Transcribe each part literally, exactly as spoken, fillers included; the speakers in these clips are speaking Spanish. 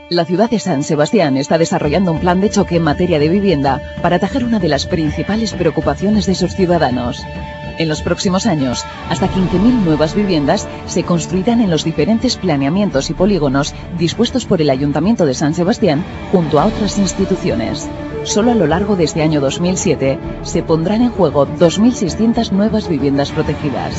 La ciudad de San Sebastián está desarrollando un plan de choque en materia de vivienda para atajar una de las principales preocupaciones de sus ciudadanos. En los próximos años, hasta quince mil nuevas viviendas se construirán en los diferentes planeamientos y polígonos dispuestos por el Ayuntamiento de San Sebastián junto a otras instituciones. Solo a lo largo de este año dos mil siete se pondrán en juego dos mil seiscientas nuevas viviendas protegidas.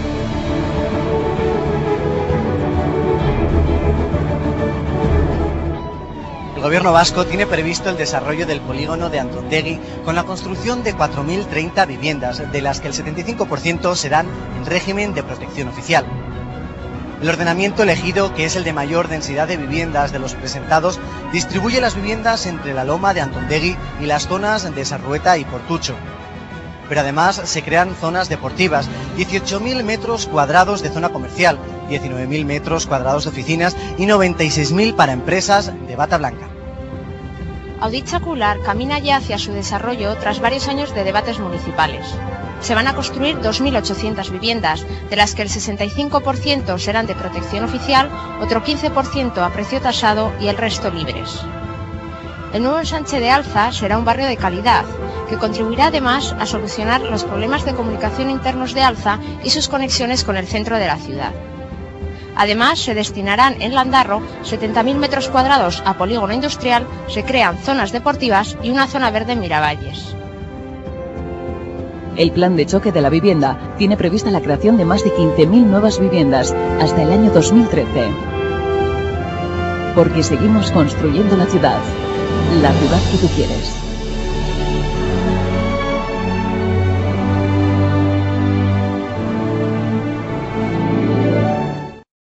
El Gobierno vasco tiene previsto el desarrollo del polígono de Antontegui con la construcción de cuatro mil treinta viviendas, de las que el setenta y cinco por ciento serán en régimen de protección oficial. El ordenamiento elegido, que es el de mayor densidad de viviendas de los presentados, distribuye las viviendas entre la loma de Antontegui y las zonas de Sarrueta y Portucho. Pero además se crean zonas deportivas, dieciocho mil metros cuadrados de zona comercial, diecinueve mil metros cuadrados de oficinas y noventa y seis mil para empresas de bata blanca. Audit Secular camina ya hacia su desarrollo tras varios años de debates municipales. Se van a construir dos mil ochocientas viviendas, de las que el sesenta y cinco por ciento serán de protección oficial, otro quince por ciento a precio tasado y el resto libres. El nuevo ensanche de Alza será un barrio de calidad, que contribuirá además a solucionar los problemas de comunicación internos de Alza y sus conexiones con el centro de la ciudad. Además, se destinarán en Landarro setenta mil metros cuadrados a polígono industrial, se crean zonas deportivas y una zona verde en Miravalles. El plan de choque de la vivienda tiene prevista la creación de más de quince mil nuevas viviendas hasta el año dos mil trece. Porque seguimos construyendo la ciudad, la ciudad que tú quieres.